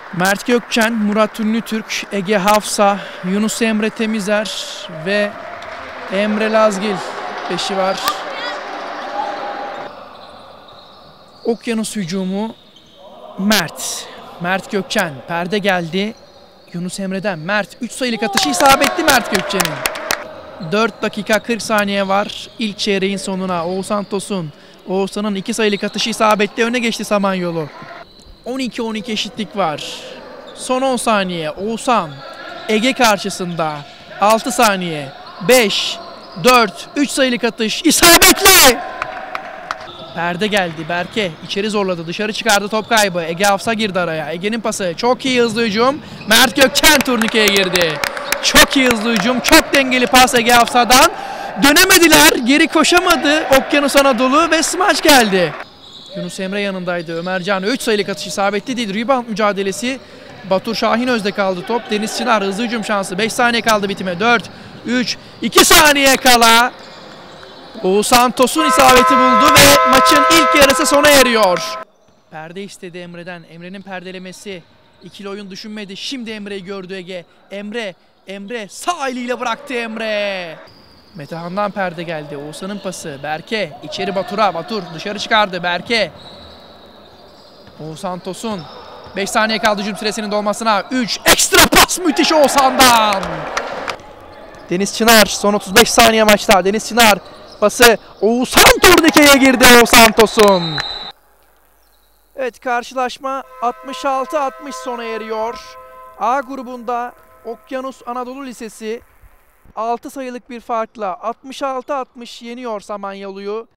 Mert Gökçen, Murat Ünlütürk, Ege Hafsa, Yunus Emre Temizer ve Emre Lazgil beşi var. Okyanus hücumu Mert Gökçen, perde geldi. Yunus Emre'den Mert 3 sayılık atışı isabetli Mert Gökçen'in. 4 dakika 40 saniye var ilk çeyreğin sonuna. Oğuzhan Tosun, Oğuzhan'ın 2 sayılık atışı isabetli, öne geçti Samanyolu. 12-12 eşitlik var. Son 10 saniye. Oğuzhan Ege karşısında. 6 saniye. 5, 4, 3 sayılık atış isabetli. Perde geldi. Berke içeri zorladı. Dışarı çıkardı, top kaybı. Ege Hafsa girdi araya. Ege'nin pası. Çok iyi hızlı hücum. Mert Gökçen turnikeye girdi. Çok iyi hızlı hücum. Çok dengeli pas Ege Hafsa'dan. Dönemediler. Geri koşamadı Okyanus Anadolu ve smaç geldi. Yunus Emre yanındaydı. Ömercan 3 sayılık atış isabetli değil. Rebound mücadelesi. Batur Şahinöz'de kaldı top. Deniz Çınar hızlı hücum şansı. 5 saniye kaldı bitime. 4, 3, 2 saniye kala. Oğuzhan Tosun isabeti buldu ve maçın ilk yarısı sona eriyor. Perde istedi Emre'den. Emre'nin perdelemesi. İkili oyun düşünmedi. Şimdi Emre'yi gördü Ege. Emre sağ eliyle bıraktı Emre. Metehan'dan perde geldi. Oğuzhan'ın pası. Berke içeri Batur'a. Batur dışarı çıkardı. Berke. Oğuzhan Tosun. 5 saniye kaldı hücum süresinin dolmasına. 3 ekstra pas müthiş Oğuzhan'dan. Deniz Çınar son 35 saniye maçta. Deniz Çınar pası Oğuzhan turnikeye girdi Oğuzhan Tosun. Evet, karşılaşma 66-60 sona eriyor. A grubunda Okyanus Anadolu Lisesi 6 sayılık bir farkla 66-60 yeniyor Samanyolu'yu.